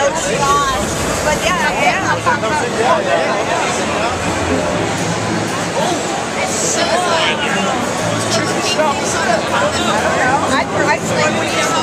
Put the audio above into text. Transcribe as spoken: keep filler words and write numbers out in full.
But yeah, yeah. I don't know. I, I think when you